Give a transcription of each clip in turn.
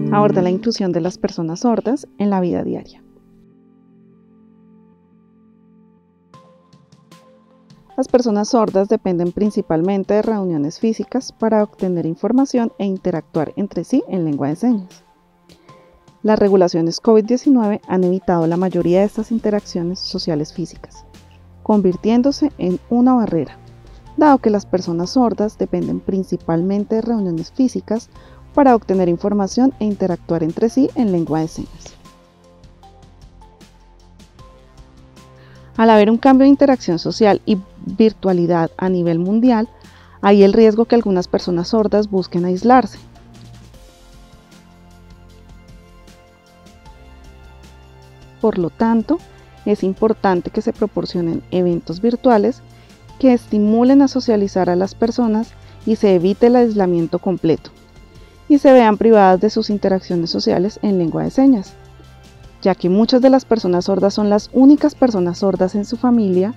Aborda la inclusión de las personas sordas en la vida diaria. Las personas sordas dependen principalmente de reuniones físicas para obtener información e interactuar entre sí en lengua de señas. Las regulaciones COVID-19 han evitado la mayoría de estas interacciones sociales físicas, convirtiéndose en una barrera, dado que las personas sordas dependen principalmente de reuniones físicas para obtener información e interactuar entre sí en lengua de señas. Al haber un cambio de interacción social y virtualidad a nivel mundial, hay el riesgo que algunas personas sordas busquen aislarse. Por lo tanto, es importante que se proporcionen eventos virtuales que estimulen a socializar a las personas y se evite el aislamiento completo, y se vean privadas de sus interacciones sociales en lengua de señas, ya que muchas de las personas sordas son las únicas personas sordas en su familia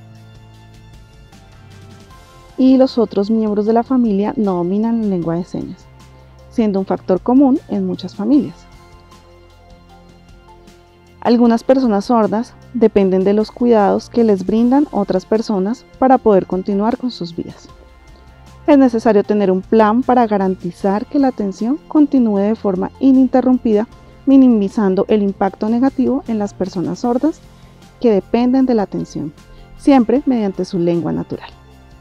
y los otros miembros de la familia no dominan la lengua de señas, siendo un factor común en muchas familias. Algunas personas sordas dependen de los cuidados que les brindan otras personas para poder continuar con sus vidas. Es necesario tener un plan para garantizar que la atención continúe de forma ininterrumpida, minimizando el impacto negativo en las personas sordas que dependen de la atención, siempre mediante su lengua natural.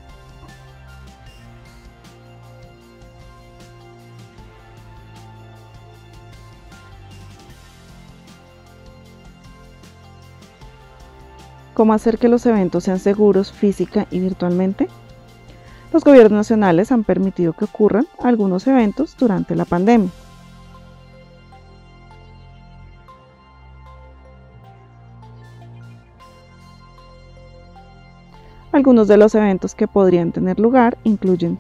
¿Cómo hacer que los eventos sean seguros física y virtualmente? Los gobiernos nacionales han permitido que ocurran algunos eventos durante la pandemia. Algunos de los eventos que podrían tener lugar incluyen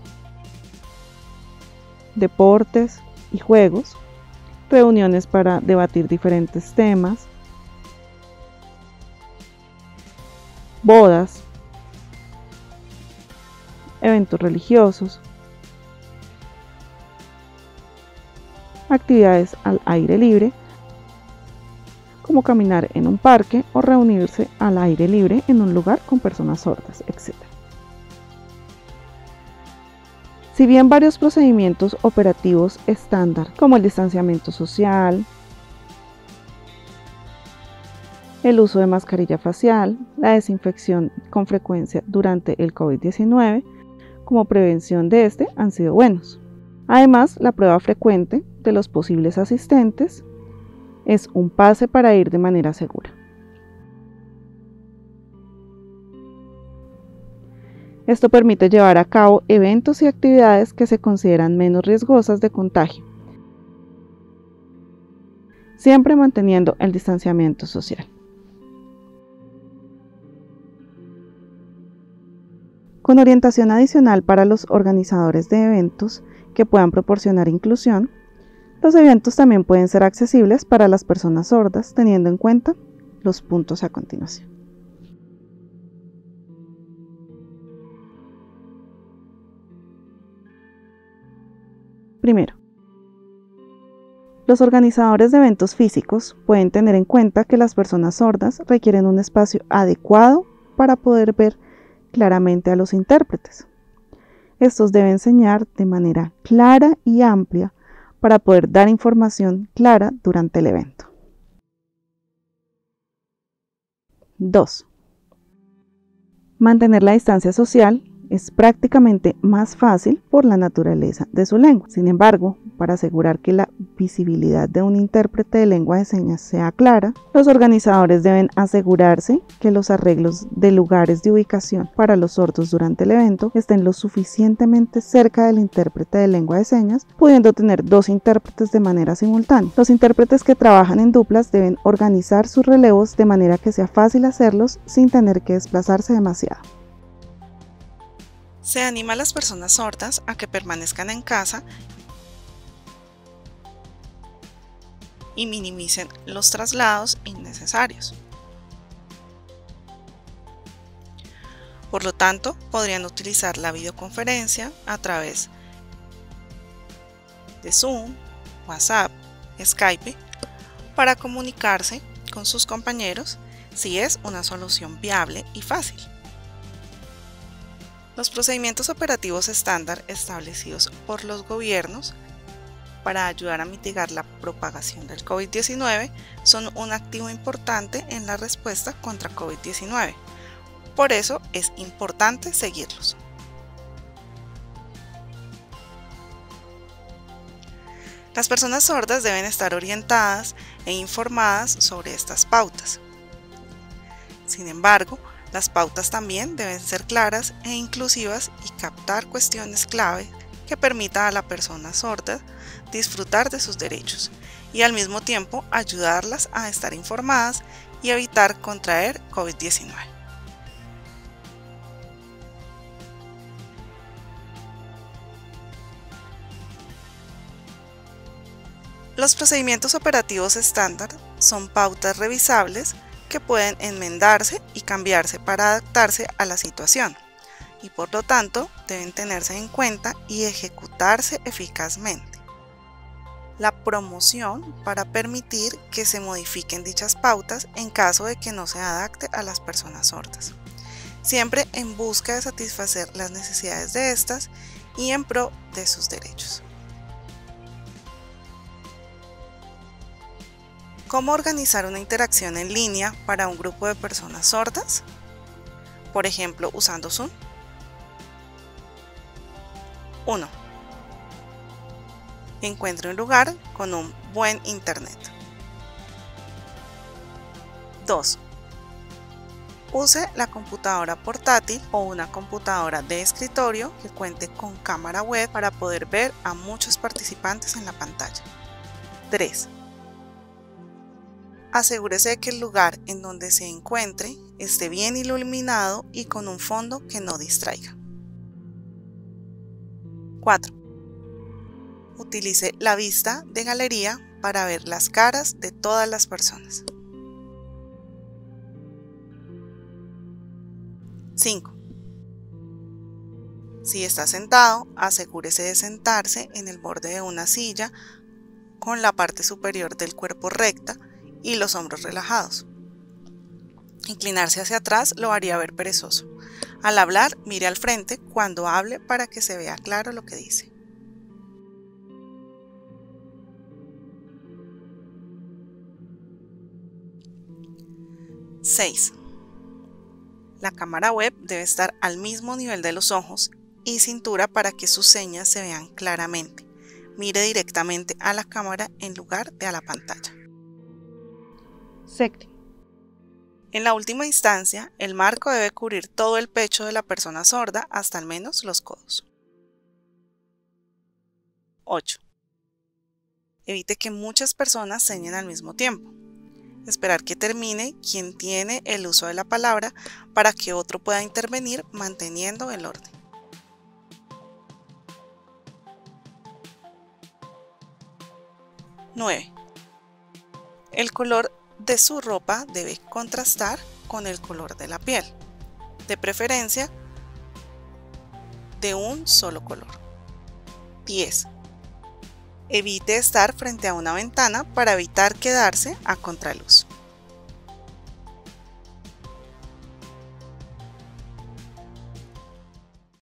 deportes y juegos, reuniones para debatir diferentes temas, bodas, eventos religiosos, actividades al aire libre, como caminar en un parque o reunirse al aire libre en un lugar con personas sordas, etc. Si bien varios procedimientos operativos estándar, como el distanciamiento social, el uso de mascarilla facial, la desinfección con frecuencia durante el COVID-19, como prevención de este, han sido buenos. Además, la prueba frecuente de los posibles asistentes es un pase para ir de manera segura. Esto permite llevar a cabo eventos y actividades que se consideran menos riesgosas de contagio, siempre manteniendo el distanciamiento social. Con orientación adicional para los organizadores de eventos que puedan proporcionar inclusión, los eventos también pueden ser accesibles para las personas sordas, teniendo en cuenta los puntos a continuación. Primero, los organizadores de eventos físicos pueden tener en cuenta que las personas sordas requieren un espacio adecuado para poder ver claramente a los intérpretes. Estos deben enseñar de manera clara y amplia para poder dar información clara durante el evento. 2. Mantener la distancia social es prácticamente más fácil por la naturaleza de su lengua. Sin embargo, para asegurar que la visibilidad de un intérprete de lengua de señas sea clara, los organizadores deben asegurarse que los arreglos de lugares de ubicación para los sordos durante el evento estén lo suficientemente cerca del intérprete de lengua de señas, pudiendo tener 2 intérpretes de manera simultánea. Los intérpretes que trabajan en duplas deben organizar sus relevos de manera que sea fácil hacerlos sin tener que desplazarse demasiado. Se anima a las personas sordas a que permanezcan en casa y minimicen los traslados innecesarios. Por lo tanto, podrían utilizar la videoconferencia a través de Zoom, WhatsApp, Skype para comunicarse con sus compañeros si es una solución viable y fácil. Los procedimientos operativos estándar establecidos por los gobiernos para ayudar a mitigar la propagación del COVID-19 son un activo importante en la respuesta contra COVID-19. Por eso es importante seguirlos. Las personas sordas deben estar orientadas e informadas sobre estas pautas. Sin embargo, las pautas también deben ser claras e inclusivas y captar cuestiones clave que permitan a la persona sorda disfrutar de sus derechos y al mismo tiempo ayudarlas a estar informadas y evitar contraer COVID-19. Los procedimientos operativos estándar son pautas revisables que pueden enmendarse y cambiarse para adaptarse a la situación y por lo tanto deben tenerse en cuenta y ejecutarse eficazmente. La promoción para permitir que se modifiquen dichas pautas en caso de que no se adapte a las personas sordas, siempre en busca de satisfacer las necesidades de estas y en pro de sus derechos. ¿Cómo organizar una interacción en línea para un grupo de personas sordas? Por ejemplo, usando Zoom. 1. Encuentre un lugar con un buen internet. 2. Use la computadora portátil o una computadora de escritorio que cuente con cámara web para poder ver a muchos participantes en la pantalla. 3. Asegúrese de que el lugar en donde se encuentre esté bien iluminado y con un fondo que no distraiga. 4. Utilice la vista de galería para ver las caras de todas las personas. 5. Si está sentado, asegúrese de sentarse en el borde de una silla con la parte superior del cuerpo recta y los hombros relajados. Inclinarse hacia atrás lo haría ver perezoso. Al hablar, mire al frente cuando hable para que se vea claro lo que dice. ¡6! La cámara web debe estar al mismo nivel de los ojos y cintura para que sus señas se vean claramente. Mire directamente a la cámara en lugar de a la pantalla. 7. En la última instancia, el marco debe cubrir todo el pecho de la persona sorda hasta al menos los codos. 8. Evite que muchas personas señen al mismo tiempo. Esperar que termine quien tiene el uso de la palabra para que otro pueda intervenir manteniendo el orden. 9. El color de su ropa debe contrastar con el color de la piel, de preferencia de un solo color. 10. Evite estar frente a una ventana para evitar quedarse a contraluz.